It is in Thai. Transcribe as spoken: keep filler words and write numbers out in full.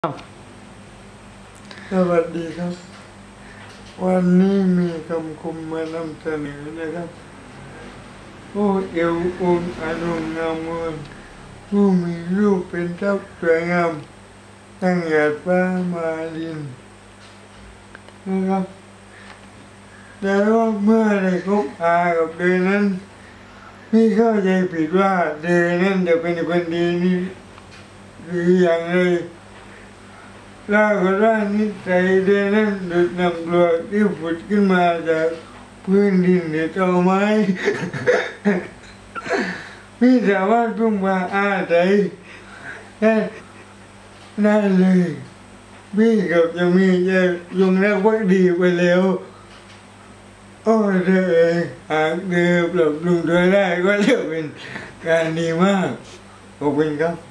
สวัสดีครับวันนี้มีคำคมมานำเสนอนะครับโอ้เอวอุ่นอารมณ์งามเงินผู้มีรูปเป็นเจ้าสวยงามตั้งหยาดฟ้ามาลินนะครับแต่ว่าเมื่อได้คบหากับเดยนั้นไม่เข้าใจผิดว่าเดยนั้นจะเป็นคนดีนี่หรืออย่างไรล่าก็ร่างนิสัยเดยนั้นดุจน้ำกรวดที่ผุดขึ้นมาจากพื้นดินหรือต้นไม้ไม่สามารถพึ่งพาอาศัยได้เลยพี่กับจะมีจะยงรักภักดีไปแล้วโอ้เธอเองหากเธอปรับปรุงตัวได้ก็จะเป็นการดีมากขอบคุณครับ